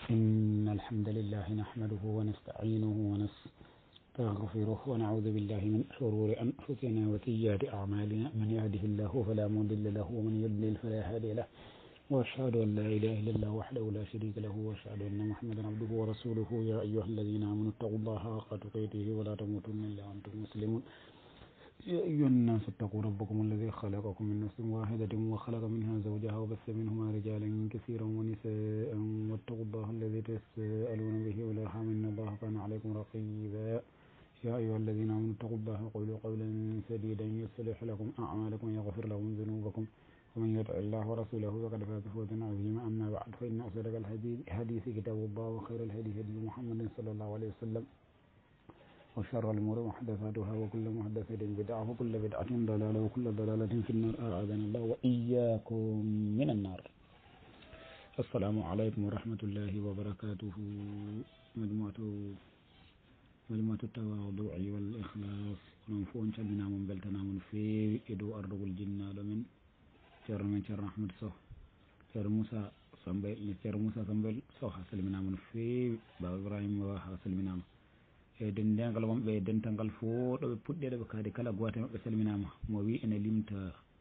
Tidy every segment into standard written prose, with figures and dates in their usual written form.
إن الحمد لله نحمده ونستعينه ونستغفره ونعوذ بالله من شرور أنفسنا وسيئات أعمالنا من يهده الله فلا مضل له ومن يضلل فلا هادي له وأشهد أن لا إله إلا الله وحده لا شريك له وأشهد أن محمدا عبده ورسوله يا أيها الذين آمنوا اتقوا الله حق تقاته ولا تموتن إلا وأنتم مسلمون يا أيها الناس اتقوا ربكم الذي خلقكم من نفس واحدة وخلق منها زوجها وبث منهما رجالا كثيرا ونساء واتقوا الله الذي تساءلون به والأرحام إن الله كان عليكم رقيبا يا أيها الذين آمنوا اتقوا الله وقولوا قولا سديدا يصلح لكم أعمالكم ويغفر لكم ذنوبكم ومن يطع الله ورسوله فقد فاز فوزا عظيما أما بعد فإن أصدق الحديث كتاب الله وخير الهدي هدي محمد صلى الله عليه وسلم وشر الأمور محدثاتها وكل محدثة بدعة وكل بدعة ضلالة وكل ضلالة في النار أعاذنا الله وإياكم من النار. السلام عليكم ورحمة الله وبركاته. مجموعة التواضع والإخلاص ونفون شبنا من بلتنا من في إدو أرض الجنة من شر أحمد صح شر موسى سنبل صح سلمنا من في باب إبراهيم وها سلمنا e dendagal wonɓe e dental fo ɗo ɓe puɗɗeɗo ɓe kaadi kala goto maɓɓe salminama mo wi ene limta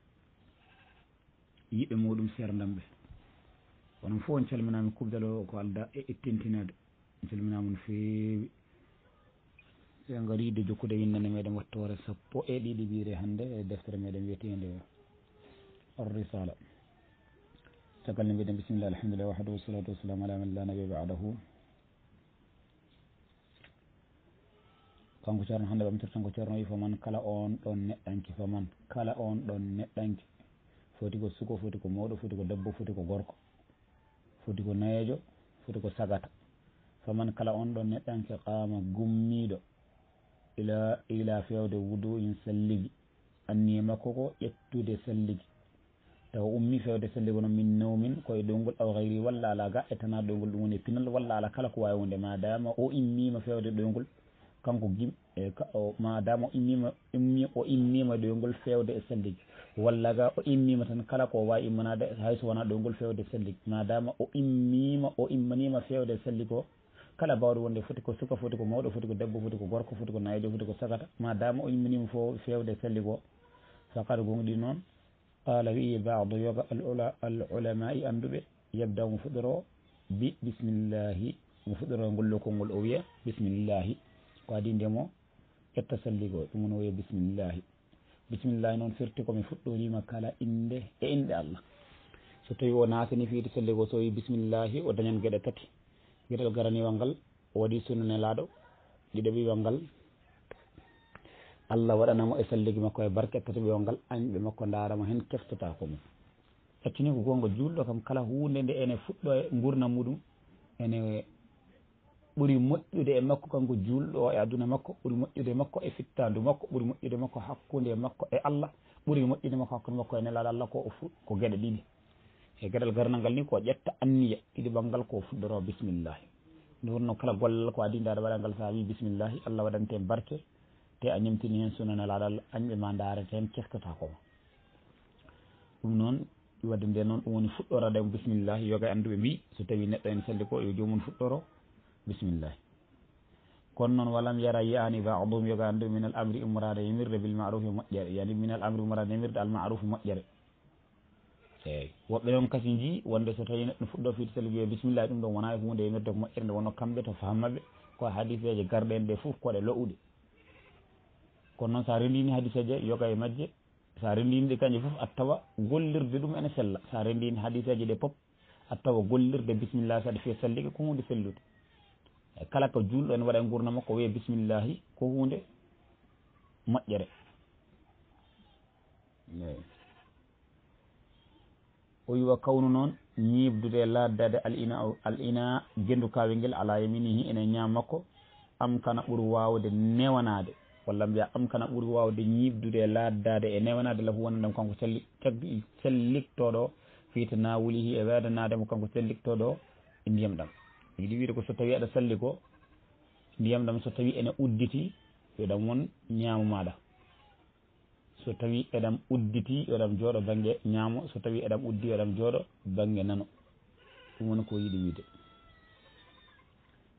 yiɓe muɗum serdamɓe onon fof on calminama kubdal o ko alda e ittintinade on calminama no fewi e garide jokkude windande meɗen wattore sappo e ɗiɗi ɓiire hannde e deftere meɗen wiyetede ARRISALA caggal nde mbiɗen bisimillah alhamdulillah wahdahu wassalatu wassalamu ala man la nabiya ba'dahu. kanko ceerno hannde ɓamtirtan ko ceerno wi faman kala on ɗon neɗɗanki faman kala on ɗon neɗɗanki foti ko suko foti ko mawɗo foti ko debbo foti ko gorko foti ko nayejo foti ko sagata faman kala on ɗon neɗɗanki qama gummiɗo ila fewde wudu in salligi anniye makko ko ƴettude salligi taw ummi fewde salligi noon min nawmin koye ɗoygol aw hayri walla ala ga ettana ɗoygol ɗum woni pinal walla ala kala ko wawi wonde madama o immima fewde ɗoygol kanko gim madama o immima ɗoygol fewde e salligi walla ga o immima tan kala ko wawi immanade hayso wona ɗoygol fewde salligi madama o immanima fewde salligo kala bawɗo wonde foti ko suka foti ko mawɗo foti ko debbo foti ko gorko foti ko nayijo foti ko sagata madama o immanima fo fewde salligo fakad gonɗi noon qala wi bado yoga al ulamai anduɓe yebda mo fuɗɗoro bi bisimillahi mo fuɗɗoro ngollokol ngol o wiya bisimillahi ko adi ndemo ƴetta salligo ɗum woni o wiya bisimillahi noon firti komi fuɗɗorima kala inde e inde Allah so tawi o natani fiide salligo so wi bisimillahi o dañan gueɗe tati gueɗel garaniwal ngal o waɗi sunnanelaɗo ɗiɗaɓiwal ngal Allah waɗanamo e salligi makko e barke tataɓiwal ngal añɓe makko daramo hen keftata ko mum accini ko gonga julɗo kam kala hunde nde ene fuɗɗo e gurdam muɗum ene ɓuri moƴƴude e makko kanko julɗo e aduna makko ɓuri moƴƴude makko e fittandu makko ɓuri moƴƴude makko hakkude makko e Allah ɓuri moƴƴude makko hakkude makko e nelaɗo Allah ko gueɗe ɗiɗi e gueɗal garnal ngal ni ko ƴetta anniya ɗiɗi ɓangal ko fuɗɗoro bisimillahi nde wonno kala gollal ko adi ndaɗa waɗa ngal sa wi bisimillahi Allah waɗante barke te a ñamtini hen sunna nelaɗo Allah añɓe ma darete hen keftata koma ɗum noon wadde nde noon ɗum woni fuɗɗorade bisimillahi yoga e anduɓe mbi so tawi neɗɗo en salli ko yo jomum fuɗɗoro bisimillahi kono noon walam yara yani baadum yoga andu min al amri umrade yamirde bil ma'ruf moƴƴere yani min al amri umrade yamirde al ma'ruf moƴƴere eyyi woɓɓe noon kasi ji wonde so tawi neɗɗo fuɗɗo fiide salligo bisimillahi ɗum ɗon wona e hunde yamirde ko moƴƴere nde wonno kamɓe to fammaɓe ko hadiseje garɗen ɗe foof koɗe lo'uɗe kono noon sa rendini hadiseje yoga e majje sa rendini ɗe kañƴe foof a tawa gollirde ɗum ene sella sa rendini hadiseje ɗe pop a tawa gollirde bisimillahi saɗa fiya salligo ko hunde sellude kala ko julɗo en waɗa e gurdam makko wiya bisimillahi ko hunde moƴƴere o wiwa kawnu noon ñibdude laddade al ina gendu kawel ngel ala yaminihi ene ñaam makko am kana ɓuuri wawde newanade walla mbiya am kana ɓuuri wawde ñibdude laddade e newanade lahu wonandemo kanko celliktoɗo fiita nawulihi e wedanademo kanko celliktoɗo e ndiyam ɗam yiɗi wiide ko so tawi aɗa salli ko ndiyam ɗam so tawi ene udditi yoɗam won ñaamo maɗa so tawi eɗam udditi yoɗam jooɗo banggue ñaamo so tawi eɗam uddi yoɗam jooɗo banggue nano ɗum woni ko yiɗi wiide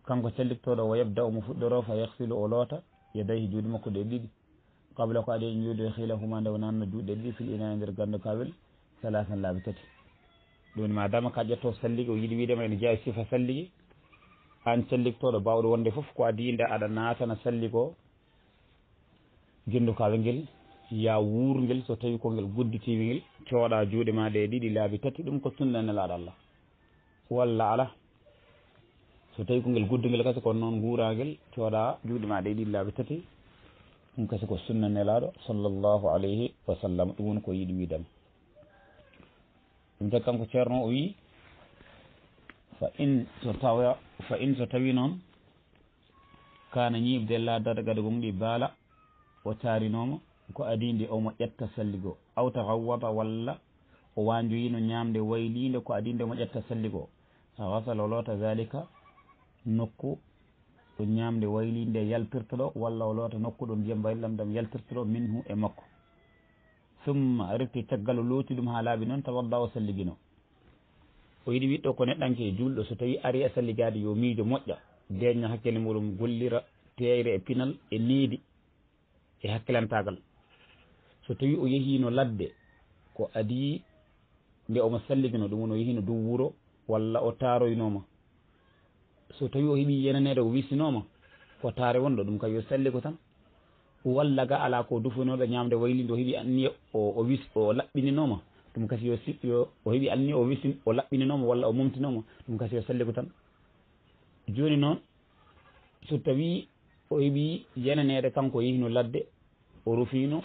kanko celliktoɗo o yebda omo fuɗɗoro fa yahsilu o loota yedayhi juuɗe makko ɗe ɗiɗi qabla ko aɗa juuɗe hiilahuma nde wonanno juuɗe ɗiɗi fil ina e nder gando kawel salasan laabi tati ɗum ni madama ka ƴetto salligi o yiiɗi wiidema ene jeeya sifa salligi an celliktoɗo bawɗo wonde foof ko adi nde aɗa natana salligo gindu kawel ngel ya wuurngel so tawi ko ngel gudditiwi ngel cooɗa juuɗe ma ɗe ɗiɗi laabi tati ɗum ko sunna nelaɗo Allah walla ala so tawi ko ngel guddugel kasi ko noon guuragel cooɗa juuɗe ma ɗe ɗiɗi laabi tati ɗum kasi ko sunna nelaɗo sallllahu alayhi wa sallam ɗum woni ko yiiɗi wiidama ɗum tagi kanko ceerno o wi fa in so tawi noon kana ñiibde laadada gade gom ɗi baala o taarinoma ko adinde omo ƴetta salligo aw tahawwada walla o wanjoyino ñamde waylinde ko adinde omo ƴetta salligo hasala o loota zalika nokku ɗo ñamde waylinde yaltirtoɗo walla o loota nokku ɗo ndiyam baylam ɗam yaltirtoɗo minhu e makko summa refti caggal o looti ɗum ha laaɓi noon tawadda o salligino o yiɗi wiɗɗo ko neɗɗanke julɗo so tawi ari e salligade yo miijo moƴƴa deñña hakkille muɗum gollira teyre e pinal e needi e hakkilantagal so tawi o yehino ladde ko adi nde omo salligino ɗum woni o yehino dow wuuro walla o taaroynoma so tawi o heeɓi yenanede o wisinoma ko taare wonɗo ɗum kay yo salligo tan walla ga ala ko dufanoɗo ñamde waylinde o heeɓi anniye o wis o laɓɓininoma ɗum kasi yo o heeɓi anniye o wisin o laɓɓininoma walla o momtinoma ɗum kasi yo salligo tan joni noon so tawi o heeɓi yenanede kanko o yehino ladde o rufino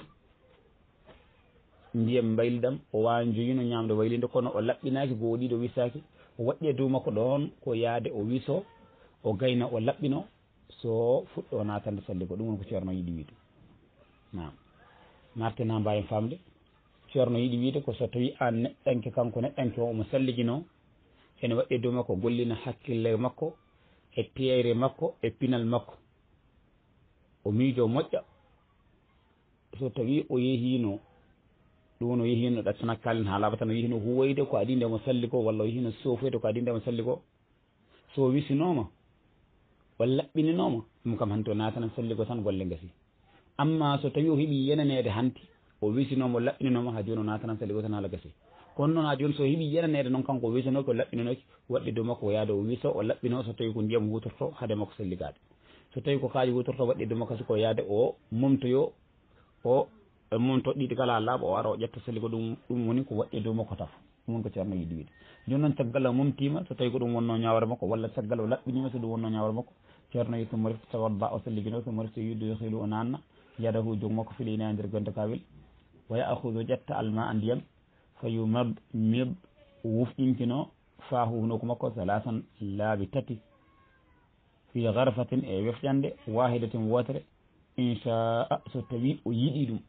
ndiyam bayliɗam o wanjoyino ñamde waylinde kono o laɓɓinaki go o ɗiɗo wisaki o waɗɗi e dow makko ɗon ko yaade o wiso o gayna o laɓɓino so fuɗɗo natande salligo ɗum woni ko ceerno yiiɗi wiide nam martin ha mbawi famde ceerno yiiɗi wiide ko so tawi an neɗɗanke kanko neɗɗanke o omo salligino ene waɗɗi e dow makko gollina hakkille makko e teyre makko e pinal makko o miijo moƴƴa so tawi o yehino ɗum woni o yehino ɗaccana kalin ha laaɓa tan o yehino huwoyde ko adi nde mo salligo walla o yehino sofoyde ko adi nde mo salligo so wisinoma o laɓɓininoma ɗum kam hanti o natana salligo tan golle gasi amma so tawi o heeɓi yenanede hanti o wisinoma o laɓɓininoma ha joni o natana salligo tan haala gasi kono noon ha joni so heeɓi yenanede noon kanko o wisanoki o laɓɓininoki waɗɗi dow makko o yaade o wiso o laɓɓino so tawi ko ndiyam hutorto haade makko salligade so tawi ko kaaji hutorto waɗɗi dow makko siko yaade o momtoyo o momto ɗiɗi kala laaɓa o ara o ƴetta salligo ɗum woni ko waɗɗi dow makko taf ɗum woni ko ceerno yiiɗi wiide joni noon caggal o momtima so tawi ko ɗum wonno ñawre makko walla caggal o laɓɓinima so ɗum wonno ñawre makko ceerno yi somo refti tawadda o salligino somo refti yidde yo hiilu o nanna yadahu jog makko filina e nder gonde kawel wa yaahudu ƴetta alma a ndiyam fa yumad mid wufƴinkino faahu hunoko makko salasan laabi tati fi garfatin e wefƴande wahidatin wotere inchaa so tawi o yiɗi ɗum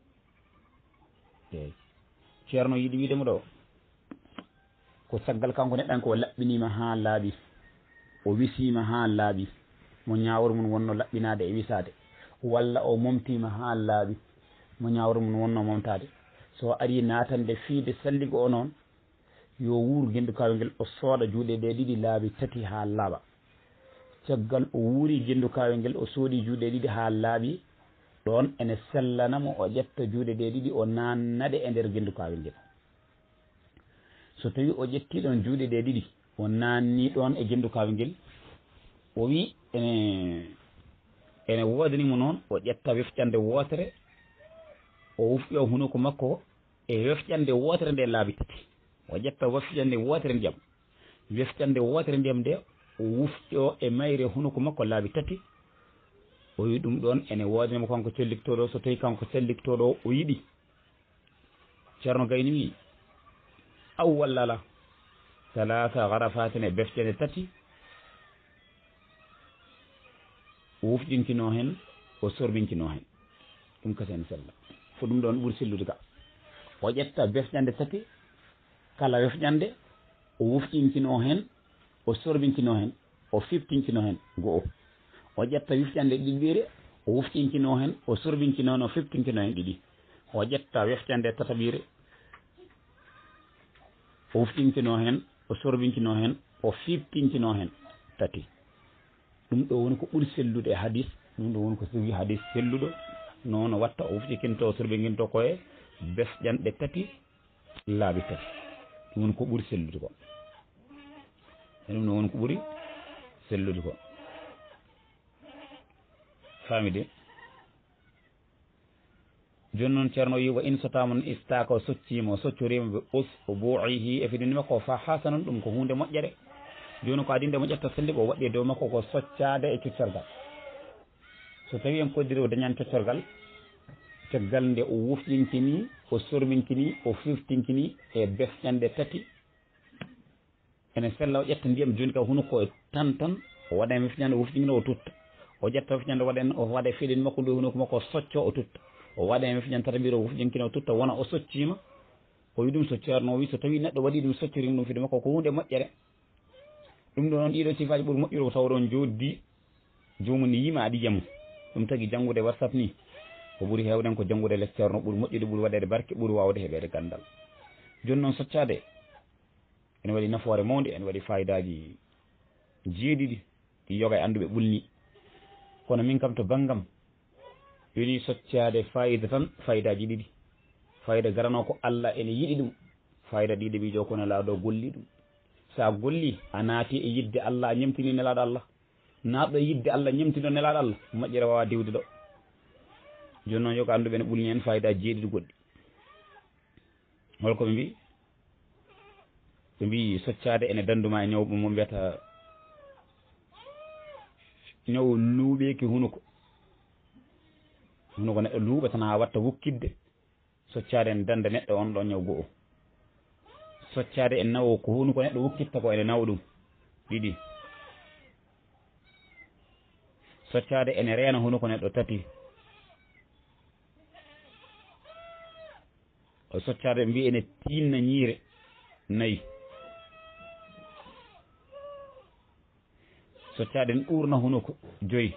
eyi ceerno yiiɗi wiidemo ɗo ko caggal kanko neɗɗan ko laɓɓinima ha laaɓi o wisima ha laaɓi mo ñawre mum wonno laɓɓinade e wisade walla o momtima ha laaɓi mo ñawre mum wonno momtade so ari natande fiide salligo o noon yo wuur guendu kawel ngel o sooɗa juuɗe ɗe ɗiɗi laabi tati ha laaɓa caggal o wuuri guendu kawel ngel o sooɗi juuɗe ɗiɗi ha laaɓi ɗon ene sellanamo o ƴetta juuɗe ɗe ɗiɗi o nannade e nder guendu kawel ngel so tawi o ƴetti ɗon juuɗe ɗe ɗiɗi o nanni ɗon e guendu kawel ngel o wi ene wodanimo noon o ƴetta wefƴande wotere o wufƴo hunoko makko e wefƴande wotere nde laabi tati o ƴetta wefƴande wotere ndiyam wefƴande wotere ndiyam nde o wufƴo e mayre hunoko makko laabi tati o wi ɗum ɗon ene wodanimo kanko celliktoɗo so tawi kanko celliktoɗo o yiɗi ceerno gayni wi aw walla ala salasa garafatin e befƴande tati o wufƴinkino hen o sorbinkino hen ɗum kasi en sella fo ɗum ɗon ɓuuri sellude ga o ƴetta befƴande tati kala wefƴande o wufƴinkino hen o sorbinkino hen o fiftinkino hen go'o o ƴetta wifƴande ɗiɗɓire o wufƴinkino hen o sorbinkino hen o fiftinkino hen ɗiɗi o ƴetta wefƴande tataɓire o wufƴinkino hen o sorbinkino hen o fiftinkino hen tati ɗum ɗo woni ko ɓuri sellude e hadis ɗum ɗo woni ko sowi hadis selluɗo noon watta o wufƴikinto sorɓinginto koye besƴanɗe tati laabi tati ɗum woni ko ɓuri sellude ko ɗum ɗo woni ko ɓuri sellude ko famide joni noon ceerno wi wa in so tawon istaka o soccima o soccorima ɓe o buuihi e fidini makko o fa hasanon ɗum ko hunde moƴƴere joni ko adinde moƴƴata sende ɓe o waɗi e dow makko ko soccade e coccorgal so tawi en koddiri o dañani coccorgal caggal nde o wufƴinkini o sorminkini o fiftinkini e besƴanɗe tati ene sella o ƴetta ndiyam joni ka huno ko tan o waɗa e mifñande o wufƴinkini o tutta o ƴetta mifñande o waɗa e fiɗin makko ndu huno ko makko o socco o tutta o waɗa e mifñande tata mbiro o wufƴinkini o tutta wona o soccima o wi ɗum so ceerno o wi so tawi neɗɗo waɗi ɗum soccorima ɗum fiɗe makko ko hunde moƴƴere ɗum ɗo noon ɗiɗo sifaji ɓuuri moƴƴude ko taw ɗon joddi jomum ne yima aɗa yiyamu ɗum tagui janggude WhatsApp ni ko ɓuuri hewden ko janggude less ceerno ɓuuri moƴƴude ɓuuri waɗede barke ɓuuri wawde heɓede gandal joni noon soccade ene waɗi nafoore mawde ene waɗi fayidaji jeeɗiɗi ɗi yoga e anduɓe ɓulni kono min kam to banggam woni soccade fayida tan fayidaji ɗiɗi fayida garano ko Allah ene yiɗi ɗum fayida ɗiɗi ɓijo kono laaɗo golli ɗum sa golli a naati e yidde Allah a ñamtini nelaɗo Allah naatɗo e yidde Allah ñamtino nelaɗo Allah moƴƴere wawa diwde ɗo joni noon yoga anduɓe ne ɓulni hen fayidaji jeeɗiɗi goɗɗi holko ɓe mbi ɓe mbi soccade ene danduma e ñaw mo mbiyata ñaw luuɓeki hunuko neɗɗo luuɓa tan ha watta wukkidde soccade ene danda neɗɗo on ɗon ñaw go'o soccade e nawo ko hunuko neɗɗo wukkitta ko ene nawa ɗum ɗiɗi soccade ene reena hunuko neɗɗo tati o soccade mbi ene tinna ñiire nayyi soccade ne ɗurna hunuko joyyi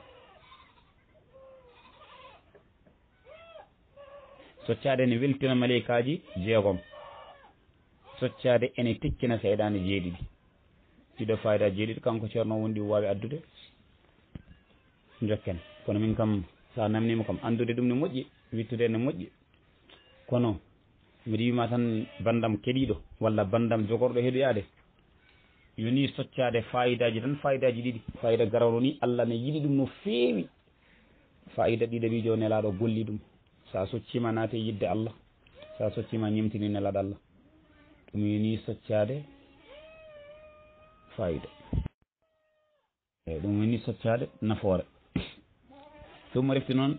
soccade ene weltina maleykaji jeegom soccade ene tekkina seyɗane jeeɗiɗi ɗiɗo fayida jeeɗiɗi kanko ceerno wondi wawi addude jokken kono min kam sa namnima kam andude ɗum ne moƴƴi wittude ne moƴƴi kono mbiɗa wima tan bandam keɗiɗo walla bandam jogorɗo heeɗoyade yoni soccade fayidaji tan fayidaji ɗiɗi fayida garawno ni Allah ne yiɗi ɗum no feewi fayida ɗiɗo wijo nelaɗo golli ɗum sa soccima naate yidde Allah sa soccima ñimtini nelaɗo Allah ɗum yoni soccade fayida eyyi ɗum woni soccade nafoore ɗum refti noon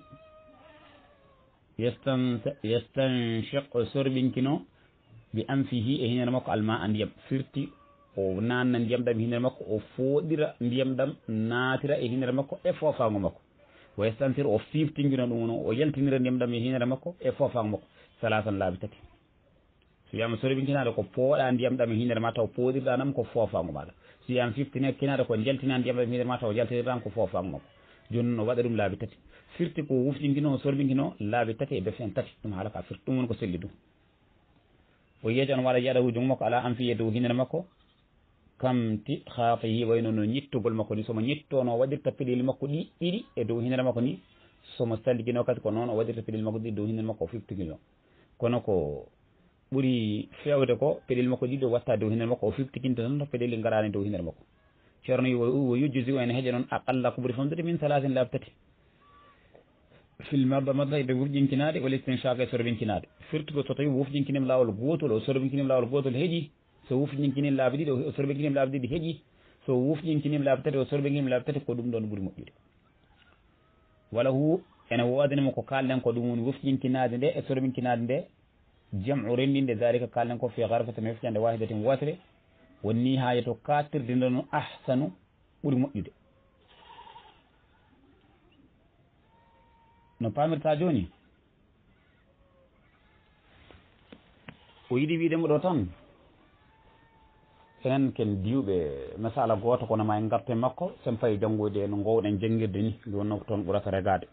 yastanshiq sorɓinkino bi anfihi e hinere makko alma a ndiyam firti o nanna ndiyam ɗam e hinere makko o fooɗira ndiyam ɗam naatira e hinere makko e foofago makko o yastansir o fiftingino ɗum no o yaltinira ndiyam ɗam e hinere makko e foofago makko salasan laabi tati so wiyama sorɓinkinade ko pooɗa ndiyam ɗam e hinere ma taw pooɗirɗa nam ko foofago maɗa so wiyama fiftine kinade ko jaltina ndiyam ɗam e hinere ma taw jaltinirɗan ko foofago makko joni no waɗa ɗum laabi tati firti ko wuftinkino sorɓinkino laabi tati e defen tati ɗum haala ka firti ɗum woni ko selli ɗum o yeeji on waɗa yaɗa hujungo makko ala an fiye dow hinere makko kam ti haafayi wayno no ñittugol makko ni somo ñittono waɗirta peɗeli makko ɗi ɗiɗi e dow hinere makko ni somo salligino kadi ko noon o waɗirta peɗeli makko ɗiɗi dow hinere makko o fiftigino kono ko ɓuuri fewde ko peɗeli makko ɗiɗi o watta dow hinere makko o fiftikinta tan peɗeli garani dow hinere makko ceerno yi wo yujjusi o ene heeƴa noon aqalla ko ɓuuri famdude min salasin laabi tati fil madda e wufƴinkinade walla istinshaq e sorɓinkinade firti ko so tawi wufƴinkinima lawol gotol o sorɓinkinima lawol gotol heeƴi so wufƴinkinima laabi ɗiɗi o sorɓinkinima laabi ɗiɗi heeƴi so wufƴinkinima laabi tati o sorɓinkinima laabi tati ko ɗum ɗon ɓuuri moƴƴude wala hu ene wodanima ko kalɗen ko ɗum woni wufƴinkinade nde e sorɓinkinade nde jamu rendinde dalika kalɗen ko fi garfata mi wufƴande wahidatin wotere wonni haaje to katirde nde ahsanu ɓuuri moƴƴude no pamirta joni o yiɗi wiidemo ɗo tan en ken diwɓe masala goto kono ma en garten makko sen fayi janggoyde no gowɗen janggirde ni nde wonno ko toon ɓurata regade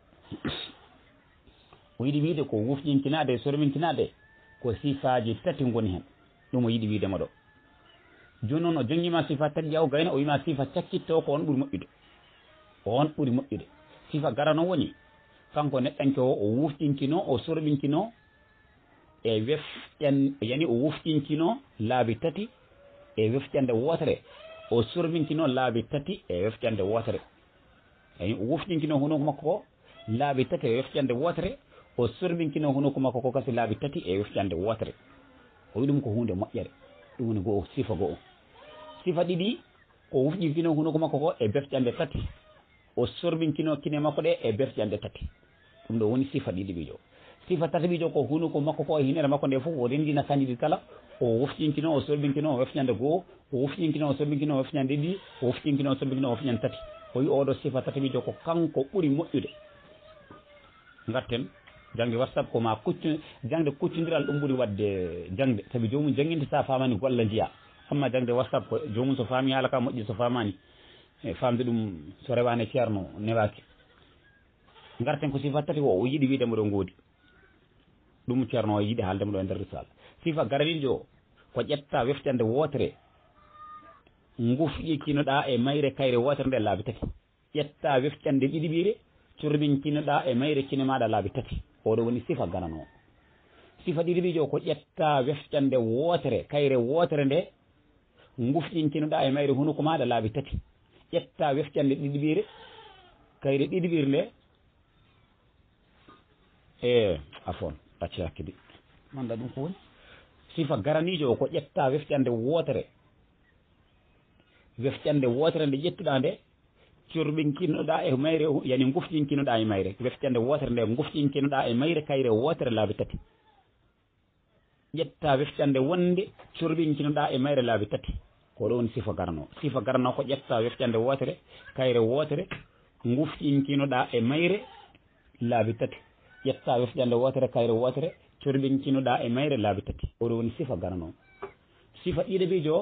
o yiɗi wiide ko wufƴinkinade e sorminkinade ko sifaji tati goni hen ɗum o yiɗi wiidema ɗo joni noon o janggima sifa tati ƴaw gayna o wima sifa cakkitto ko on ɓuuri moƴƴude on ɓuri moƴƴude sifa garano woni kanko neɗɗanke o wufƴinkino o sorɓinkino e wefƴan yani o wufƴinkino laabi tati e wefƴande wotere o sorɓinkino laabi tati e wefƴande wotere yani o wufƴinkino hunuko makko ko laabi tati e wefƴande wotere o sorɓinkino hunuko makko ko kasi laabi tati e wefƴande wotere o wi ɗum ko hunde moƴƴere ɗum woni goo sifa goo sifa ɗiɗi o wufƴinkino hunuko makko ko e befƴande tati o sorɓinkino kine makko ɗe e befƴande tati ɗum ɗo woni sifa ɗiɗi ɓijo sifa tati ɓijo ko hunuko makko ko e hinere makko nde fof o rendina kañƴi ɗi kala o wufƴinkino o sorɓinkino o wefƴande goo o wufƴinkino o sorɓinkino o wefƴande ɗiɗi o wufƴinkino o sorɓinkino o wefƴande tati o wi oɗo sifa tati ɓijo ko kanko ɓuuri moƴƴude garten jangde whatsapp ko ma kuccu jangde kuccodiral ɗum ɓuuri wadde jangde saabi jomum jangguinde sa famani golla jiya amma jangde whatsapp ko jomum so faami haala ka moƴƴi so famani e famde ɗum so rewani ceerno newaki garten ko sifa tati o yiiɗi wiidemo ɗo goodi ɗum ceerno o yiiɗi haaldemo ɗo e nder risala sifa garaniɗo ko ƴetta weftande wotere gufƴikinoɗa e mayre kayre wotere nde laabi tati ƴetta weftande ɗiɗiɓire corbinkinoɗa e mayre kine maɗa laabi tati oɗo woni sifa ganano sifa ɗiɗiɓijo ko ƴetta weftande wotere kayre wotere nde gufƴinkinoɗa e mayre hunuko maɗa laabi tati ƴetta weftande ɗiɗiɓire kayre ɗiɗiɓire nde e afon tacci hakkidi manda ɗum ko woni sifa garanijo ko ƴetta weftande wotere nde ƴettuɗa nde corɓinkinoɗa e mayre yani gufƴinkinoɗa e mayre weftande wotere nde gufƴinkinoɗa e mayre kayre wotere laabi tati ƴetta weftande wonde corɓinkinoɗa e mayre laabi tati ko ɗo woni sifa garano ko ƴetta weftande wotere kayre wotere gufƴinkinoɗa e mayre laabi tati ƴetta weftande wotere kayre wotere corɓinkinoɗa e mayre laabi tati oɗo woni sifa garano sifa ɗiɗiɓijo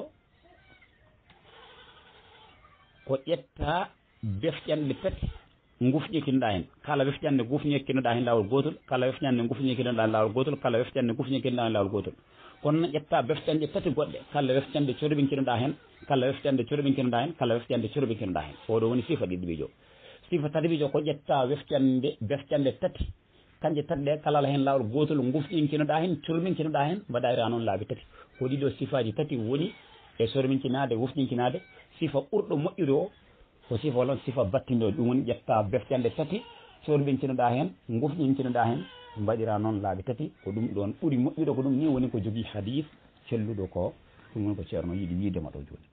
ko ƴetta defƴanɗe tati gufƴikinoɗa hen kala wefƴande gufñekkinoɗa hen lawol gotol kala wefƴande gufñekkinoɗa hen lawol gotol kala wefƴande gufñekkinoɗa hen lawol gotol kono ƴetta befƴande tati goɗɗe kala wefƴande corɓinkinoɗa hen kala wefƴande corɓinkinoɗa hen kala wefƴande corɓinkinoɗa hen oɗo woni sifa ɗiɗiɓijo sifa tatiɓijo ko ƴetta befƴande tati kanje tati ɗe kala ala hen lawol gotol gufƴinkinoɗa hen corɓinkinoɗa hen mbaɗayra noon laabi tati ko ɗiɗo sifaji tati woni e sorminkinade wufƴinkinade sifa ɓurɗo moƴƴude o ko sifa olon sifa battinde ɗum woni ƴetta befƴande tati corɓinkinoɗa hen gufƴinkinoɗa hen mbaɗira noon laabi tati ko ɗum ɗon ɓuuri moƴƴude ko ɗum ni woni ko jogui hadis celluɗo ko ɗum woni ko ceerno yiiɗi wiidema ɗo joni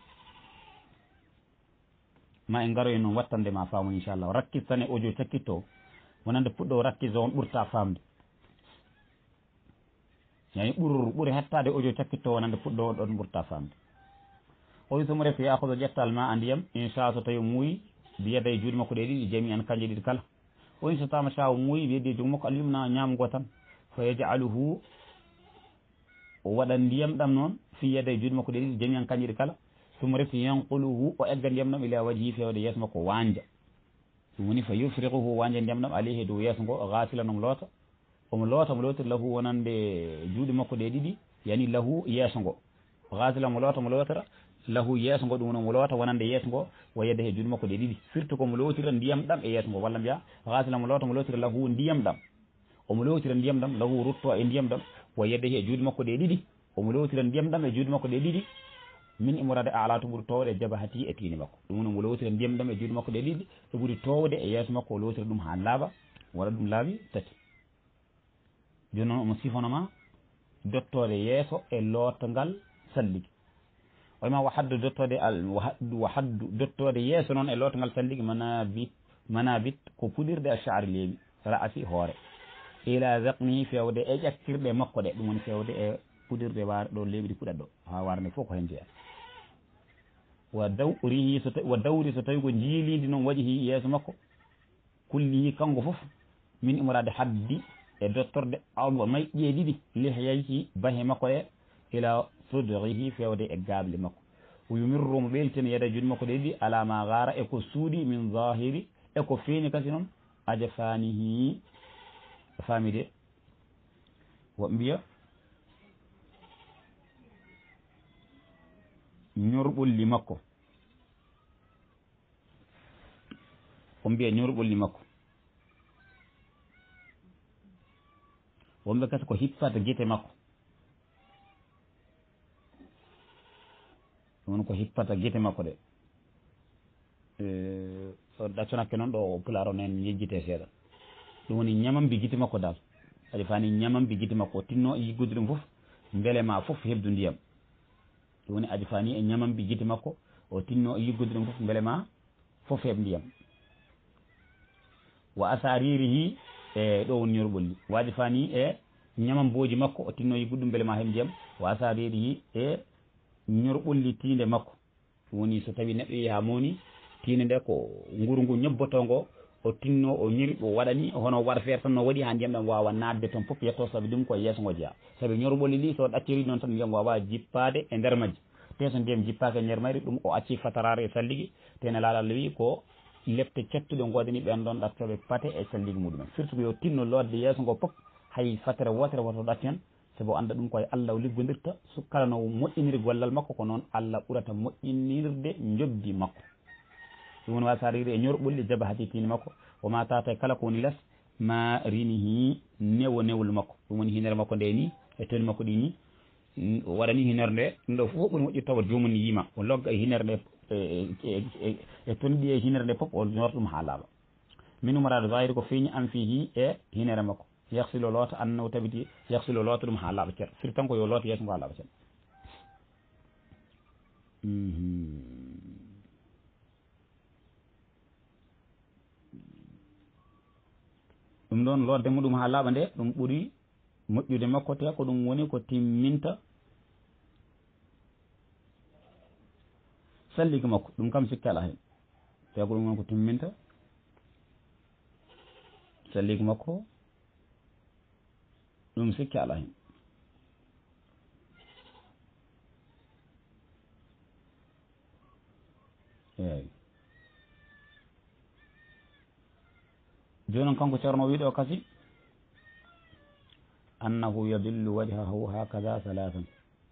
ma en garoy noon wattande ma faamu inchallah rakkistane audio cakkitto wonande puɗɗo rakkise on ɓurta famde yani ɓuuri hettade audio cakkitto wonande puɗɗo on ɗon ɓurta famde o wi somo refi yahuɗo ƴettal ma a ndiyam inchallah so tawi muuyi biyeda e juuɗe makko ɗe ɗiɗi jami an kañƴe ɗiɗi kala o wi so tama sa muuyi wiyede joom makko alimna ñamgo tan fa yajaluhu o waɗan ndiyam ɗam noon fi yeda e juuɗe makko ɗe ɗiɗi jami an kañƴe ɗi kala somo refi yanquluhu o egga ndiyam ɗam ila waji fewde yeeso makko wanja ɗum woni fa yufriquhu wanja ndiyam ɗam alayhi dow yeeso ngo gasila nomo loota omo lootiri lahu wonande juuɗe makko ɗe ɗiɗi yani lahu yeeso ngo gasila mo lootira lahu yeeso ngo ɗum woni mo loota wonande yeeso ngo wa yedde he juuɗe makko ɗe ɗiɗi surtout komo lootira ndiyam ɗam e yeeso ngo walla mbiya gasila mo lootira lahu ndiyam ɗam omo lootira ndiyam ɗam lahu rutto e ndiyam ɗam wa yedde he juuɗe makko ɗe ɗiɗi omo lootira ndiyam ɗam e juuɗe makko ɗe ɗiɗi min imorade ala to ɓuuri towde e jabahati e tiini makko ɗum woni mo lootira ndiyam ɗam e juuɗe makko ɗe ɗiɗi to ɓuuri towde e yeeso makko o lootira ɗum ha laaɓa walla ɗum laaɓi tati joni noon omo sifanoma dottode yeeso e lootangal salligi oyma wahaddu dottode yeeso noon e lootangal salligi manabit ko puɗirde e sha'ri leeɓi ra'asi hoore ila zaqnihi fewde e ƴakkirɗe makko ɗe ɗum woni fewde e puɗirde ɗo leeɓi ɗi puɗat ɗo ha warde fof ko hen jeeya wa dawri so tawi ko jiilidi noon waɗi hi yeeso makko kullihi kanko fof min imorade haddi e dottorde alba mayƴƴe ɗiɗi lihyayhi bahe makko ɗe ila sudrihi fewde e gaaɓle makko o yumirru mo ɓeltina yeda juuɗe makko ɗe ɗiɗi ala ma gara e ko suuɗi min zahiri e ko feeñi kasi noon aja fanihi famide woɓe mbiya ñorɓolli makko o mbiya ñorɓolli makko wonɓe kadi ko hippata guite makko won ko hippata guite makko ɗe so ɗacconakke noon ɗo o pulaar o nen yejjite seeɗa ɗum woni ñamambi guite makko dal aɗa fani ñamambi guite makko o tinno yiggude ɗum fof beele ma fof hebdu ndiyam ɗum woni aɗa fani e ñamambi guite makko o tinno yiggude ɗum fof beele ma fof heeb ndiyam wa asaririhi e ɗo woni ñorɓolli waji fani e ñamamboji makko o tinno yiggude ɗum beele ma heeb ndiyam wa asaririhi e ñorɓolli tinde makko ɗum woni so tawi neɗɗo yaha moni tinde nde ko nguru ngu ñobbotongo o tinno o ñiri o waɗani hono waɗa feere tan no waɗi ha ndiyam ɗam wawa nadde toon fof yetto saabi ɗum koye yeeso ngo jeeya saabi ñorɓolli ɗi so ɗacciri noon tan ndiyam wawa jippade e nder majji te so ndiyam jippake e nder mayri ɗum o acci fatarare e salligi tene laaɗa wi ko lepte cettuɗe godani ɓen ɗon ɗattoɓe pate e salligi muɗumen surtout ko yo tinno lodde yeeso ngo fof hay fatere wotere woto ɗatti hen sabu anda ɗum koye Allah o liggodirta so kala no moƴƴiniri gollal makko ko noon Allah ɓurata moƴƴinirde jogdi makko ɗum woni wasariri e ñorɓolli jaba hatitini makko woma tata kala ko woni less ma rinihi newo newol makko ɗum woni hinere makko nde ni e toni makko ɗi ni waɗani hinere nde ɗum ɗo fof ɓuri moƴƴi tawa jomum yima o logga e hinere nde e toni ɗi e hinere nde fof o ñorta ɗum ha laaɓa min umaraɗo zahiri ko feeñi an fihi e hinere makko yaksilo loota annahu tabiti yaksilo loota ɗum ha laaɓa ceeɗa surtout tan ko yo loota yeeso ngo ha laaɓa ceeɗa ɗum ɗon lodde muɗum ha laaɓa nde ɗum ɓuuri moƴƴude makko te ko ɗum woni ko timminta salligi makko ɗum kam sikki ala hen te ko ɗum woni ko timminta salligi makko ɗum sikki ala hen eyyi joni noon kanko ceerno wiɗo o kasi annahu yadillu wajhahu hakada salatan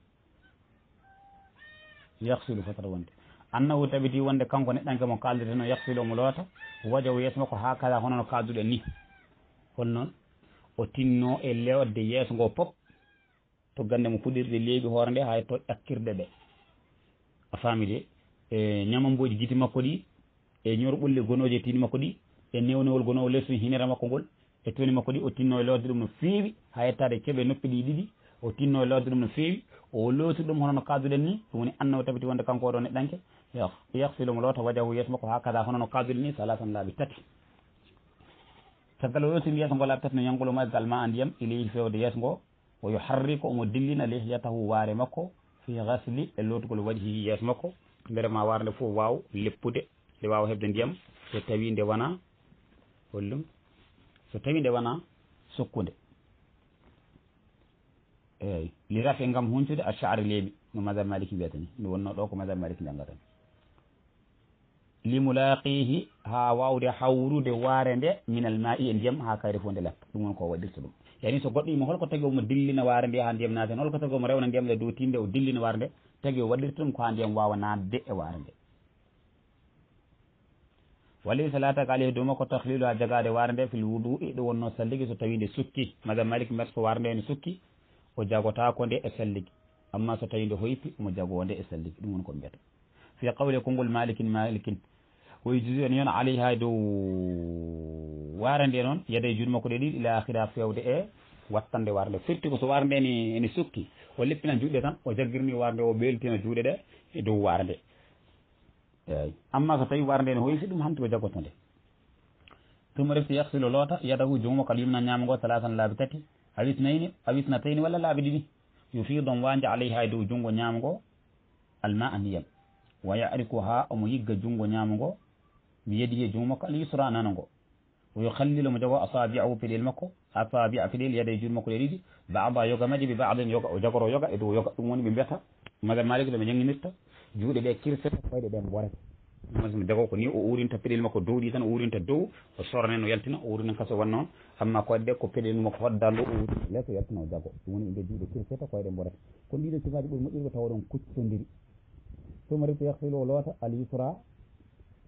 yaksilu fatata wonde annahu tabiti wonde kanko neɗɗanke mo kaldete no yaksilu omo loota wajahu yeeso makko hakada hono no kalduɗen ni hol noon o tinno e lewde yeeso ngo pop to gande mo fuɗirde leeɓi hoore nde hay to ƴakkirde ɗe a faami de e ñamamboji guite makko ɗi e ñorɓolli gonoji e tini makko ɗi e newnewol gonowo lesso hinere makko ngol e toni makko ɗi o tinno e lodde ɗum no feewi ha yettade keeɓe noppi ɗi ɗiɗi o tinno e lodde ɗum no feewi o looti ɗum hono no kalduɗen ni ɗum woni annahu tabiti wonde kanko oɗo neɗɗanke yahsilomo loota wajahu yeeso makko hakada hono no kalduɗen ni salatan laaɓi tati caggal o lootiri yeeso ngo laaɓi tati no yangulo maggal ma a ndiyam ilayhi fewde yeeso ngo o yo harri ko omo dillina lihyatahu waare makko fi gasli e lootugol wajhi yeeso makko mbere ma waare nde fof waw leppude nde wawa hebde ndiyam so tawi nde wona hollum so tawi nde wona sokkude eyyi li rafe ngam huncude a chari leeɓi no madame maliki wiyata ni nde wonno ɗo ko madame maliki jangata li mulaqihi ha wawde hawrude waare nde minal ma i e ndiyam ha kayre fo nde leppa ɗum won ko waɗirta ɗum yani so goɗɗo yima holko tagi omo dillina waare nde ha ndiyam naate holko tagi omo rewna ndiyam nde dow tinde o dillina waare nde tagi o waɗirta ɗum ko ha ndiyam wawa nadde e waare nde walaysa lataka alayhi dow makko tahlilu ha jagade waare nde fil wudu ɗo wonno salligi so tawi nde sukki madame malik mbiyata so waare nde ne sukki o jagotako nde e salligi amma so tawi nde hoypi omo jagode e salligi ɗum woni ko mbiyata fi qawle konngol malikin o juzi en yon alayha dow waare nde noon yede juuɗe makko ɗe ɗiɗi ila akhira fewde e wattande waare nde firti ko so waare nde ene sukki o leppina juuɗe tan o jaggirni waare nde o ɓeltina juuɗe ɗe e dow waare nde eyyi amma so tawi waare nde ne hoysi ɗum hanti o jaggoto nde tuma refti yaksilo loota yadahu jungo kala yumna ñaamago talatan laabi tati awisnatayni walla laabi ɗiɗi yo firdon wande alayha dow jungo ñaamago alma a ndiyam wa yariku ha omo yigga jungo ñaamago mi yedi e jungo makko al yusra nanago o yo khallilo mo jago asabi'ahu peɗel makko asabi'a peɗel yade juuɗe makko ɗe ɗiɗi ba'da yoga maji bi ba'den yoga o jagoro yoga e dow yoga ɗum woni ɓe mbiyata madame malik ɗo ɓe janginirta juuɗe ɗe kirsete koyɗe ɗe mborete mo jago ko ni o urinta peɗel makko dow ɗi tan o urinta dow o sorne no yaltina o urina kaso wan noon amma koyɗe ɗe ko peɗel makko hoddando o urinta lees o yaltina o jago ɗum woni ɓe juuɗe kirsete koyɗe mborete ko ndiɗo sifaji ɓuri moƴƴirgo tawa ɗon kuccodiri ثم رفت يغسل لوتا اليسرى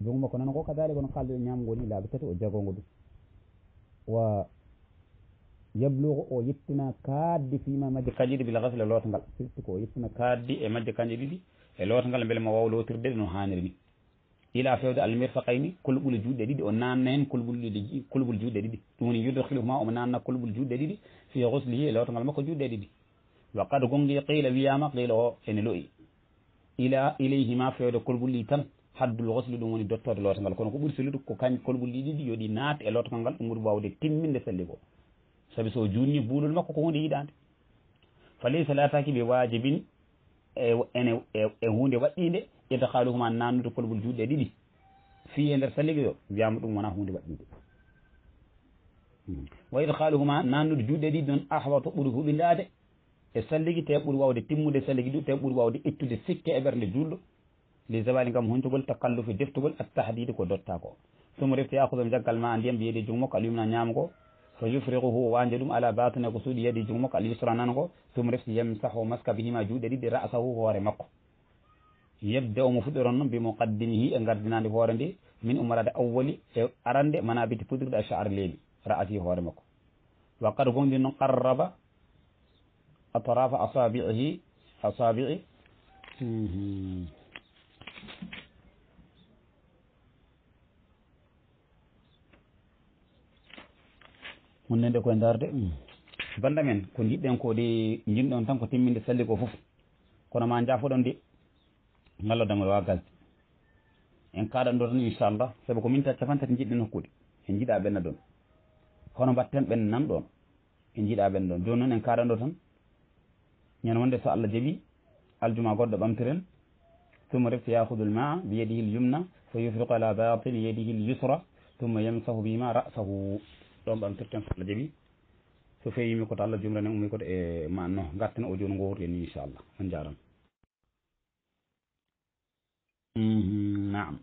jogu makko nana ko kadali kono kalde ñamgo ni laabi tati o jagongo ɗum wa yablugu o yettina kaaddi fima majje kanƴe ɗiɗi bil gasle lootangal surtout ko o yettina kaaddi e majje kanƴe ɗiɗi e lootangal beele mo waw lotirde ɗe no hanniri ni ila fewde almirfaqayni kolɓule juuɗe ɗiɗi o nanna hen kolɓul juuɗe ɗiɗi ɗum woni yudkhiluhuma omo nanna kolɓul juuɗe ɗiɗi fi guslihi e lootangal makko juuɗe ɗiɗi wa qad gongi qila wiyama qila o ene loyi ila ilayhima fewde kolɓul ɗi tan haddul gusli ɗum woni dottode lootangal kono ko ɓuuri sellude ko kañ kolɓul ɗi ɗiɗi yoɗi naat e lootangal ngal ɗum ɓuuri wawde timminde selli ko sabi so junni buulol makko ko hunde yiɗande fa laysa lataki ɓe wajibin e hunde waɗɗinde idkhaluhuma nannude kolɓol juuɗe ɗiɗi fi e nder salligo yo wiyama ɗum wona hunde waɗɗinde wa idkhaluhuma nannude juuɗe ɗiɗi noon ahwatu ɓuuri huɓindade e salligi te ɓuuri wawde timmude salligi ɗu te ɓuuri wawde ittude sikke e ɓernde julɗo li zawali gam huncugol takallufi deftugol attahdide ko dotta ko somo refti yakudo jaggal ma ndiyam mbiyede jungo makko alyumna ñaama ko so yufriquhu o wanje ɗum ala batine ko suuɗi yadi jungo makko alyusra nana ko somo refti yamsahu maska bihima juuɗe ɗiɗi ra'sahu hoore makko yebde omo fuɗɗoron noon bimuqaddimihi e gardinade hoore nde min umarade awwali e arande manabiti pudirde a char leeɓi ra'ati hoore makko wa qad gonɗi noon qarraba atrafa asabi'i hunnede koye darde banda men ko jiɗɗen ko de jinɗon tan ko timminde salli ko foof kono ma jaafoɗon de ngallodamol wawa gasde en kaɗan ɗo tan inchallah saabu ko min ta capantati jiɗɗen hokkude en jiiɗa ɓenna ɗon hono mbatten ɓen nan ɗon en jiiɗa ɓen ɗon joni noon en kaɗan ɗo tan ñande wonde so Allah jaaɓi aljuma goɗɗo ɓamtiren ثم رفت يأخذ الماء بيده اليمنى فيفرق على باطن يده اليسرى ثم يمسح بما رأسه ɗon ɓamtirten so Allah jaaɓi so fewimi koto Allah jumrane ummi koto e manno garten o joni gowrten ni inchallah on jaram naam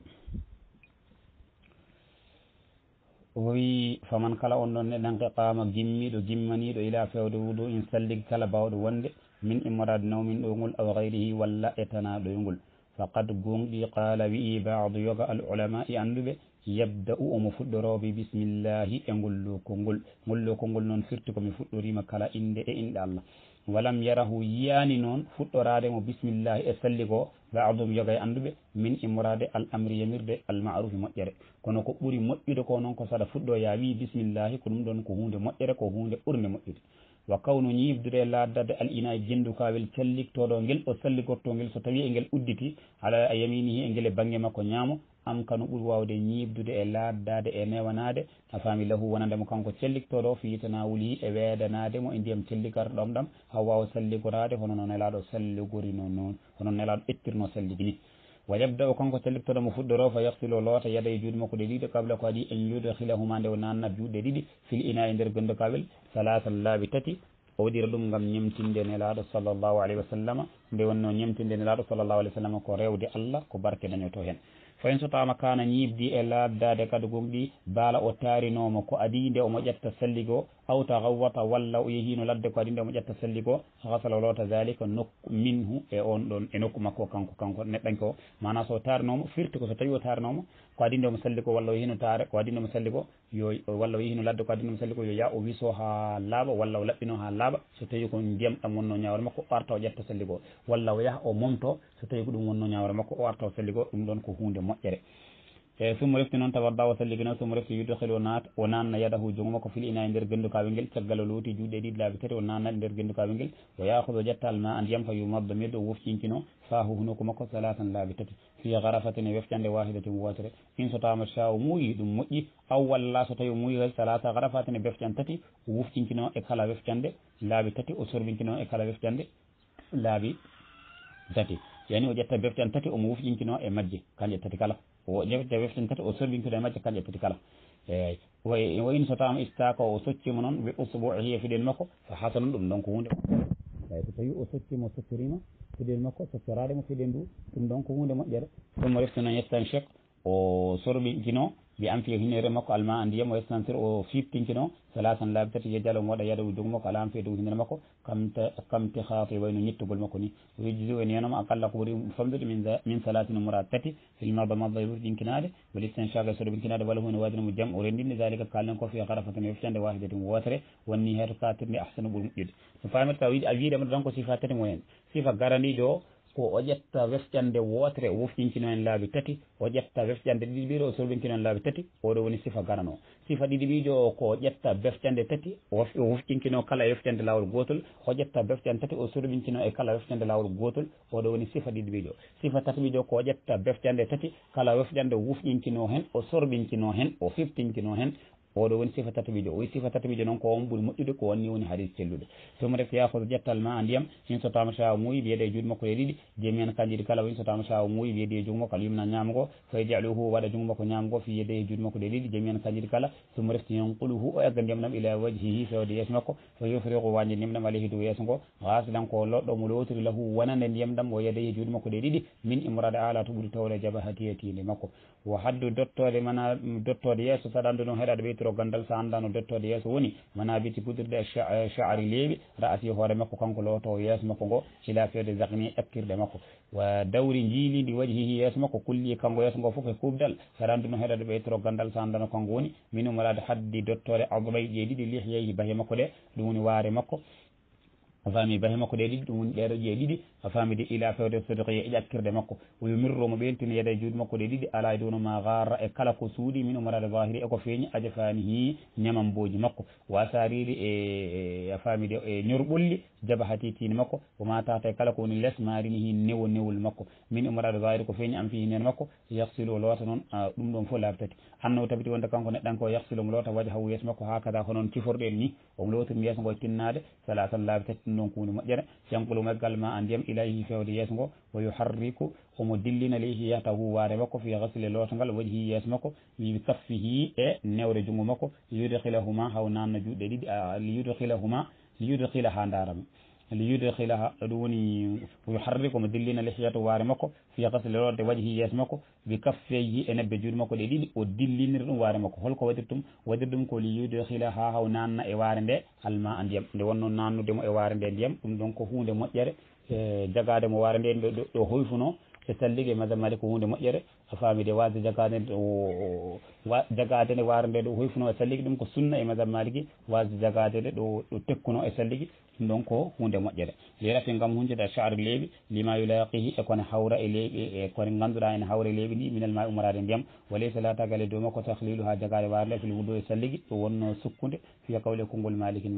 o wi faman kala on ɗon neɗɗanke qama gimmiɗo gimmaniɗo ila fewde wudu in sallig kala bawɗo wonde min immorade nawmin ɗoygol aw gayrihi walla etana ɗoygol faqad gonɗi qala wi'i badu yoga al ulama e anduɓe yabda u omo fuɗɗoroɓe bisimillahi e ngollokol ngol noon firti komi fuɗɗorima kala inde e inɗe Allah walam yarahu yiyani noon fuɗɗorade mo bisimillahi e salli ko badum yoga e anduɓe min immorade al amri yamirde al ma'rufi moƴƴere kono ko ɓuuri moƴƴude ko noon ko saɗa fuɗɗo ya wi bisimillahi ko ɗum ɗon ko hunde moƴƴere ko hunde ɓurde moƴƴude wa kawnu ñiibdude laddade al ina e jendukawel calliktoɗo ngel o salligorto ngel so tawi e ngel udditi ala yaminihi e ngel e banggue makko ñaamo am kanu ɓuuri wawde ñiibdude e laddade e newanade a faami lahu wonandemo kanko celliktoɗo fiyitana wuli e weedanademo e ndiyam celligarɗom ɗam ha wawa salligorade hono noon nelaɗo salligorino noon hono nelaɗo ettirno salligi ni wa yabda o kanko celliktoɗo mo fuɗɗoro fa yaksilo loota yada e juuɗe makko ɗe ɗiɗi qabla ko adi en yudkhilahuma nde o nannat juuɗe ɗiɗi fil ina e nder gondokawel salasan laabi tati o waɗira ɗum gam ñemtinde nelaɗo sallllahu alayhi wa sallam nde wonno ñemtinde nelaɗo sallllahu alayhi wa sallam ko rewde Allah ko barke dañoto hen fayin so tawama kana ñiibdi e laddade kadi gonɗi baala o taarinomo ko adi nde omo ƴetta salligo aw tagawwata walla o yehino ladde ko adi nde omo ƴetta salligo hasala lota zalika nokku minhu e on ɗon e nokku makko kanko neɗɗanke o mana so taarinomo firti ko so tawi o taarinomo ko adi nde omo salli ko walla o yehino taare ko adi nde omo salli ko yo walla o yehino ladde ko adi nde omo salli ko yo ya o wiso ha laaɓa walla o laɓɓino ha laaɓa so tawi ko ndiyam ɗam wonno ñawre makko o arta o ƴetta salli go walla o yaha o momto so tawi ko ɗum wonno ñawre makko o arta o salli go ɗum ɗon ko hunde moƴƴere e sumo refti noon tawadda o salligino sumo refti yudkhil o naata o nanna yadahu jungo makko fil ina e nder gendukawel ngel caggal o looti juuɗe ɗiɗi laabi tati o nanna e nder gendukawel ngel o yahudo ƴettal ma ndiyam fa yumadda medde o wofcinkino fahu hunoko makko salatan laabi tati fi garafatin e weftande wahidatin wotere in so tawama sa o muuyi ɗum moƴƴi aw walla so tawi o muuyi salata garafatin e weftan tati o wofcinkino e kala weftande laabi tati o sorbinkino e kala weftande laabi tati yani o ƴetta weftan tati omo wofcinkino e majje kanje tati kala o ƴefte weften tati o sorbinkino e majje kanje tati kala eyyi wa in so tawama istaka o soccima noon ɓe usbuhi e fiɗel makko so hasanum ɗum ɗon ko hunde eyyi so tawi o soccima o sottorima fiɗel makko sottorademo fiɗel ndu ɗum ɗon ko hunde moƴƴere ɗum o refti noon yettan chek o sorbinkino بأنفيه هنير مكو الماء أنديم ويستنصر أو فيفتين كنو ثلاثا لا بتتي يجعل مودا يدو دوم مكو على أنفيه دو هنير مكو كم تخاطي وين يتقول مكوني ويجزي وين ينام أقل قوري فمدد من ثلاث مرات تتي في المرضى مضى يروح دين كنادي والاستنشاق يسر بين كنادي وله هو وادن مجمع ورندين ذلك قال لهم في غرفة يفتن واحدة ووتر والنهاية كاتب أحسن بالمجد ففهم التوحيد أجيد من رانكو صفات وين صفة غراني جو ko o ƴetta wefƴande wootere o wofƴinkino hen laabi tati o ƴetta wefƴande ɗiɗi ɓiɗo o solɓinkino hen laabi tati oɗo woni sifa garano sifa ɗiɗi ɓiɗo o ko ƴetta befƴande tati o wofƴinkino kala e wefƴande lawol gotol o ƴetta befƴande tati o solɓinkino e kala wefƴande lawol gotol oɗo woni sifa ɗiɗi ɓiɗo sifa tati ɓiɗo ko ƴetta befƴande tati kala wefƴande wofƴinkino hen o sorɓinkino hen o fiftinkino hen oɗo woni sifa tataɓijo o sifa tataɓijo noon ko on ɓuuri moƴƴude ko wonni woni hadis cellude somo ref yahoto ƴettal ma ndiyam in so tama sa muuyi wiyede e juuɗe makko e ɗiɗi jemi en kanjiɗi kala in so tama sa muuyi wiyede e jungo makko ala yumna ñamgo fay jaluhu waɗa jungo makko ñamgo fi yede e juuɗe makko ɗe ɗiɗi jemi en kanjiɗi kala somo refti yanquluhu o egga ndiyam ɗam ila wajhihi fewde yeeso makko fa yufriqu wañde ndiyam ɗam alayhi dow yeeso ngo hasilan ko loɗɗo mo lowtiri lahu wonande ndiyam ɗam o yede e juuɗe makko ɗe ɗiɗi min imrade ala to ɓuuri tawde jabahatiyatinde makko wo haddu dottode mana dottode yeeso saɗa andu noon heɗade ɓeytoro gandal sa andano dottode yeeso woni mana biti pudrirde cha'ari leeɓi ra'asi hoore makko kanko lowoto yeeso makko ngo ila fewde zakni ekkirɗe makko wa dawri jiilidi wajhihi yeeso makko kulli kanko yeeso ngo fof e kuɓdal saɗa andu noon heɗade ɓeytoro gandal sa andano kanko woni min umrade haddi dottode adray ƴeeɗiɗi lihyeyi bahe makko ɗe ɗum woni waare makko a faami bahe makko ɗe ɗiɗi ɗum woni ɗeɗo ƴee ɗiɗi a faamide ila fewde sodoko e ƴakkirde makko o yumirromo ɓeltino yeeda e juuɗe makko ɗe ɗiɗi ala e downo ma garra e kala ko suuɗi min umrade zahiri eko feeñi aja fanihi ñamamboji makko wasariri e a faamide e ñorɓolli jaba hatitini makko o matata e kala ko woni less marini hi newol makko min umrade zahiri ko feeñi am fi hinen makko yahsilu o loota noon ɗum ɗon fof laabi tati anno tabiti wonde kanko neɗɗanko o yahsilu omo loota waja haw yeeso makko hakada honoon ciforɗen ni omo lootiri yeeso ngo tinnade sala tan laabi tati ɗum ɗon ko hunde moƴƴere yankulu meggal ma a ndiyam ilayhi fewde yeeso ngo o yuharriku omo dillina leyhi yahta huware makko fi gasle lootagal waɗi yeeso makko wi kaffihi e newre junngo makko yudkhilahuma haw nanna juuɗe ɗiɗi liyudkhila ha darama liyudkhilaha ɗum woni yuharriku omo dillina lihiyata ware makko fi gasle lodde waɗi yeeso makko bi kaffeyhi e nebbe juuɗe makko ɗe ɗiɗi o dillinir ɗum ware makko holko waɗir ɗum ko liyudkhila ha haw nanna e ware nde alma a ndiyam nde wonno nannudemo e ware nde ndiyam ɗum ɗon ko hunde moƴƴere jagade mo ware nde ɗo hoyfuno e salligue madame mali ko hunde moƴƴere a faamide wasde jagade jagade nde ware nde ɗo hoyfuno e salligue ɗum ko sunna e madame maliki wasde jagade nde ɗo tekkuno e salligue ɗum ɗon ko hunde moƴƴere lirafi gam hunjude e char leeɓi lima yulaqihi e kone hawra e leeɓi e kone ganduɗa ene hawra e leeɓi ndi minel ma umorade ndiyam walaysa la tagal e dow makko tahlilu ha jagade ware nde fil wudu e salligue ɗo wonno sukkude fiya kawle konngol malikin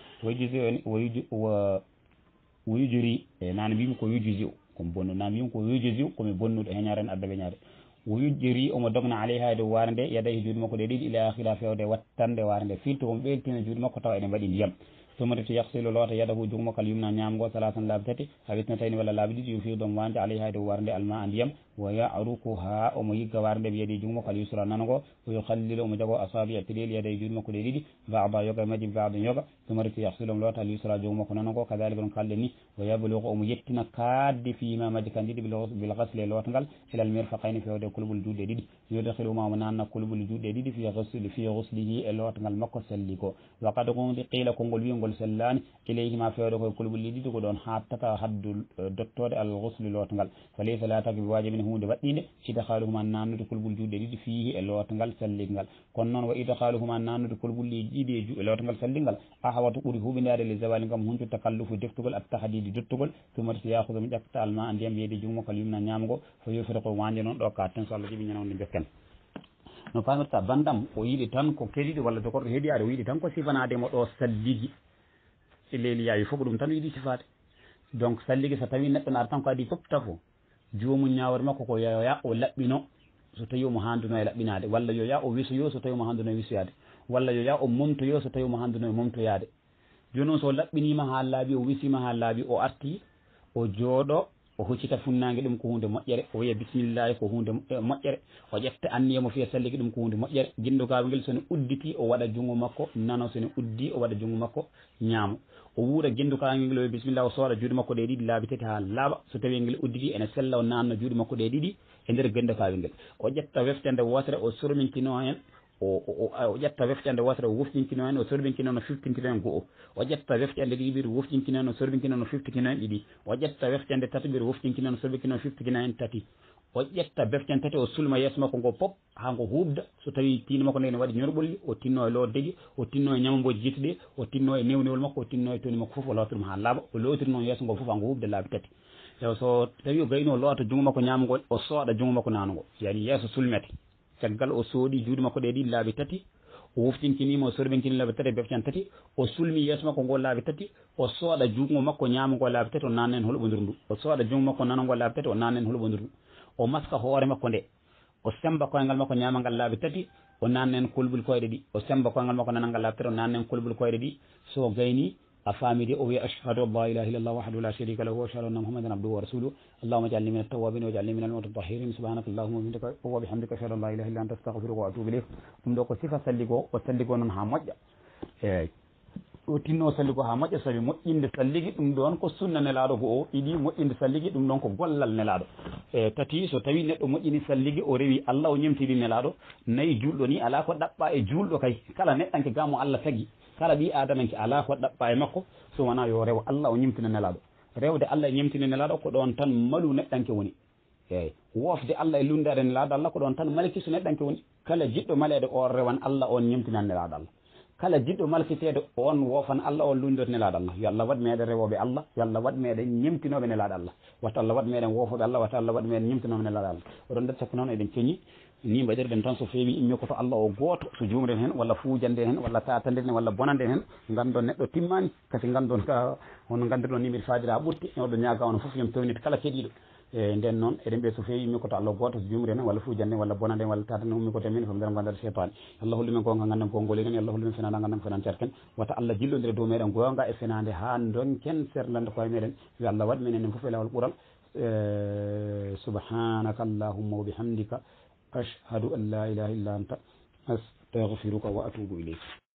wuyujuri e nane mbimi ko yujisi komi bonnu na mbimi ko yujisi komi bonnuɗo heñaren adda weñade wuyujuri omo dogna alayha e dow ware nde yada e juuɗe makko ɗe ɗiɗi ila akhira fewde wattande ware nde filto omo ɓeltina juuɗe makko tawa ene mbaɗi ndiyam ثم يغسل لوطا يده جمك اليمنى نيامغو ثلاثا لابتتي حبيتنتين ولا لابدي يفيض وانت عليها دو وارند الماء انديام ويعرقها ام يغا وارند بيدي جمك اليسرى نانغو ويخلل ام جغو اصابع تليل يدي جمك ديدي بعض يغا مدي بعض يغا ثم يغسل لوطا اليسرى جمك نانغو كذلك قالني ويبلغ ام يتنا كاد فيما مدي كانديد بالغسل لوطنgal الى المرفقين في ود قلب الجود ديدي يدخل ما منان قلب الجود ديدي في غسله لوطنgal مكو سليكو وقد قيل كونغول ويغول sellani ilayhima fewde koye kulɓulli ɗiɗi ko ɗon hattata haddu dottode al ghusli lotangal fa laysa la tagbi wajibin hunde waɗɗinde idkhaluhuma nannude kulɓul juuɗe ɗiɗi fihi e lotangal sallingal kono noon wa idkhaluhuma nannude kulɓulli ɗiɗi e lotangal sallingal ahawatu ɓuuri huɓinade le zawali gam huncu takallufu deftugol at tahdidi dottugol tumata yahudu mi ƴakkata alma a ndiyam yeedi jummo kal yumna ñamgo fo yofita ko wanje noon ɗo ka tan so Allah jiɓi ñanawde bekken no pamirta bandam o yiɗi tan ko keɗiɗi walla jogoɗo heeɗiyade o yiɗi tan ko sifanademo ɗo salligi leeliyayi fof ko ɗum tan yiɗi sifade donc salligue so tawi neɗɗo naata tan ko adi fof tafo jomum ñawore makko ko yoya o laɓɓino so tawi omo handuno e laɓɓinade walla yoya o wisoyo so tawi omo handuno e wisoyade walla yoya o momtoyo so tawi omo handuno e momtoyade joni noon so laɓɓinima ha laaɓi o wisima ha laaɓi o arti o jooɗo o huccita funnague ɗum ko hunde moƴƴere o wiya bisimillahi ko hunde moƴƴere o ƴetta anniyamo fiya salligue ɗum ko hunde moƴƴere guindogal guel sone udditi o waɗa junngo makko nano sone uddi o waɗa junngo makko ñaamo o wuura guindogal ngel o wiya bisimillah o sooɗa juuɗe makko ɗe ɗiɗi laabi tati ha laaɓa so tawi ngel udditi ene sella o nanna juuɗe makko ɗe ɗiɗi e nder gende fawi ngel o ƴetta weftende wotere o sorminkino hen o ƴetta weftende wotere o woftinkino hen o sorbinkino no fiftinkino hen go'o o ƴetta weftende ɗiɗi ɓiɗo woftinkino hen o sorbinkino no fiftikino hen ɗiɗi o ƴetta weftende tati ɓiɗo woftinkino no sorbinkino no fiftikino hen tati o ƴetta beftende tati o sulma yeeso makko ngo pop ha ngo hubda so tawi tiino makko nde ne waɗi ñorɓolli o tinno e loddeji o tinno e ñamamboji jittuɗi o tinno e newnewol makko o tinno e toni makko foof o lotirma ha laaɓa o lotiri noon yeeso ngo foof ha ngo hubda laabi tati ew so tawi o gayno o loota jungo makko ñamagol o sooɗa jungo makko nanugol yani yeeso sulmete caggal o sooɗi juuɗe makko ɗe ɗi laabi tati o woftinkinima o sorbinkini laabi tati e beftende tati o sulmi yeeso makko ngo laabi tati o sooɗa jungo makko ñamago laabi tati o nanna hen holɓodir ndu o sooɗa jungo makko nanago laabi tati o nanna hen holɓodir ndu o maska hoore makko nde o semba koyngal makko ñamagal laabi tati o nanna hen kolbul koyɗe ɗi o semba koyngal makko nanagal laabi tati o nanna hen kolbul koyɗe ɗi so gayni a famidi o wiya ashhadu an la ilaha illallah wahdahu la sharika lahu wa ashhadu anna muhammadan abduhu wa rasuluhu allahumma ij'alni min at-tawwabin waj'alni min al-mutatahhirin subhanaka allahumma wa bihamdika ashhadu an la ilaha illa anta astaghfiruka wa atubu ilayk ɗum ɗo ko sifa salligo o salligo noon ha moƴƴa eyyi o tinno salligo ha moƴƴa saabi moƴƴinde salligi ɗum ɗon ko sunna nelaɗo go o ɗiɗi moƴƴinde salligi ɗum ɗon ko gollal nelaɗo e tati so tawi neɗɗo moƴƴini salligi o rewi Allah o ñemtiri nelaɗo nayi julɗo ni ala ko ɗaɓɓa e julɗo kay kala neɗɗanke gamo Allah tagui kala ɓi adamanke ala ko ɗaɓɓa e makko so wona yo rew Allah o ñemtina nelaɗo rewde Allah e ñemtina nelaɗo ko ɗon tan malu neɗɗanke woni eyyi wofde Allah e lundade nelaɗo Allah ko ɗon tan malkiso neɗɗanke woni kala jiɗɗo malede on rewan Allah on ñemtinan nelaɗo Allah kala jiɗɗo malkitede on wofan Allah on lundoto nelaɗo Allah yo Allah waɗ meɗen rewoɓe Allah yo Allah waɗ meɗen ñemtinoɓe nelaɗo Allah watta Allah waɗ meɗen wofoɓe Allah watta Allah waɗ meɗen ñemtinoɓe nelaɗo Allah oɗon nder sakko noon eɗen keñi ni mbaɗirɗen tan so feewi immi koto Allah o gooto so jumren hen walla fuujande hen walla tatande hen walla bonande hen gandon neɗɗo timmani kasi gandon ka hono gandirɗon ni mbiɗa faadira ɓurti oɗo ñaaga ono foof yomi tawnide kala keɗiɗo e nden noon eɗen ɓe so feewi immi koto Allah gooto so jumren hen walla fuujande hen walla bonande hen walla tatande ummi koto min fof nder gandal cheytane Allah holli men ko ganden ko ngoli ken Allah holli men fenade ganden ko fenan cerken wata Allah jillodire dow meɗen gonga e fenade ha donken serlande koye meɗen yo Allah waɗ men enen foof e lawol ɓuural subhanaka allahumma wa bihamdika ashhadu an la ilaha illa anta astaghfiruka wa atubu ilayk